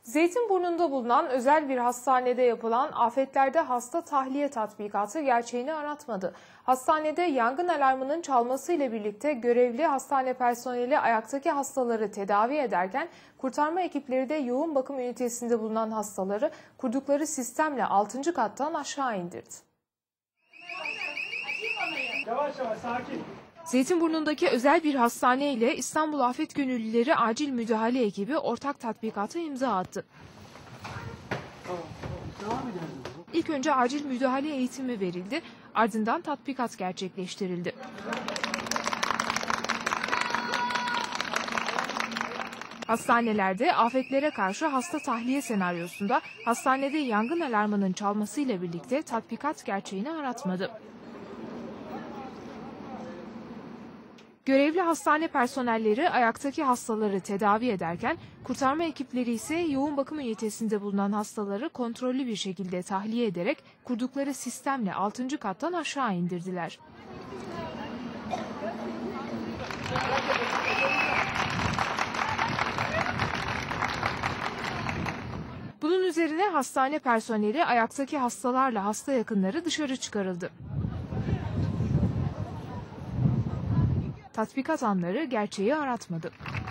Zeytinburnu'nda bulunan özel bir hastanede yapılan afetlerde hasta tahliye tatbikatı gerçeğini aratmadı. Hastanede yangın alarmının çalmasıyla birlikte görevli hastane personeli ayaktaki hastaları tedavi ederken kurtarma ekipleri de yoğun bakım ünitesinde bulunan hastaları kurdukları sistemle 6. kattan aşağı indirdi. Yavaş yavaş, sakin. Zeytinburnu'ndaki özel bir hastane ile İstanbul Afet Gönüllüleri Acil Müdahale Ekibi ortak tatbikata imza attı. İlk önce acil müdahale eğitimi verildi, ardından tatbikat gerçekleştirildi. Hastanelerde afetlere karşı hasta tahliye senaryosunda hastanede yangın alarmının çalmasıyla birlikte tatbikat gerçeğini aratmadı. Görevli hastane personelleri ayaktaki hastaları tedavi ederken kurtarma ekipleri ise yoğun bakım ünitesinde bulunan hastaları kontrollü bir şekilde tahliye ederek kurdukları sistemle 6. kattan aşağı indirdiler. Bunun üzerine hastane personeli ayaktaki hastalarla hasta yakınları dışarı çıkarıldı. Tatbikat anları gerçeği aratmadı.